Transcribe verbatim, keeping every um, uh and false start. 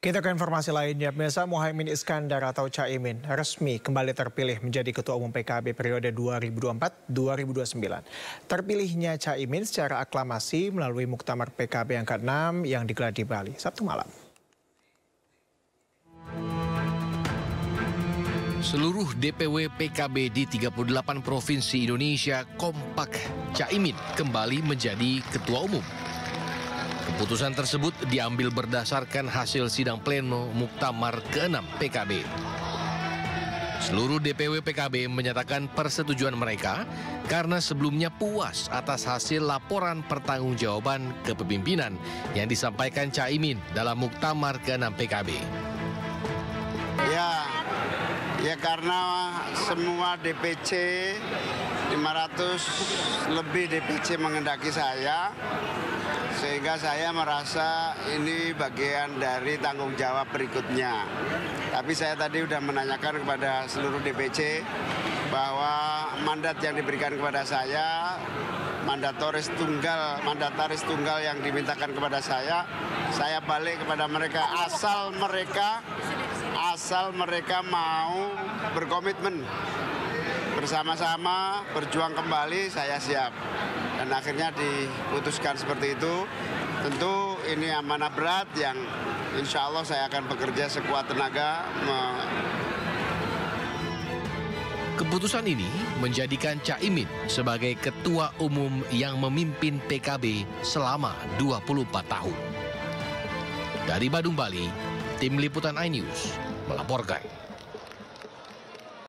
Kita ke informasi lainnya, pemirsa. Muhaimin Iskandar atau Caimin resmi kembali terpilih menjadi Ketua Umum P K B periode dua ribu dua puluh empat sampai dua ribu dua puluh sembilan. Terpilihnya Caimin secara aklamasi melalui Muktamar P K B yang keenam yang digelar di Bali Sabtu malam. Seluruh D P W P K B di tiga puluh delapan provinsi Indonesia kompak Caimin kembali menjadi Ketua Umum. Keputusan tersebut diambil berdasarkan hasil sidang pleno Muktamar keenam P K B. Seluruh D P W P K B menyatakan persetujuan mereka karena sebelumnya puas atas hasil laporan pertanggungjawaban kepemimpinan yang disampaikan Caimin dalam Muktamar keenam P K B. Ya, ya karena semua D P C lima ratus lebih D P C mengendaki saya, sehingga saya merasa ini bagian dari tanggung jawab berikutnya. Tapi saya tadi sudah menanyakan kepada seluruh D P C bahwa mandat yang diberikan kepada saya, mandatoris tunggal, mandataris tunggal yang dimintakan kepada saya, saya balik kepada mereka asal mereka, asal mereka mau berkomitmen bersama-sama berjuang kembali, saya siap. Dan akhirnya diputuskan seperti itu. Tentu ini amanah berat yang insya Allah saya akan bekerja sekuat tenaga. Keputusan ini menjadikan Caimin sebagai Ketua Umum yang memimpin P K B selama dua puluh empat tahun. Dari Badung, Bali, Tim Liputan iNews melaporkan.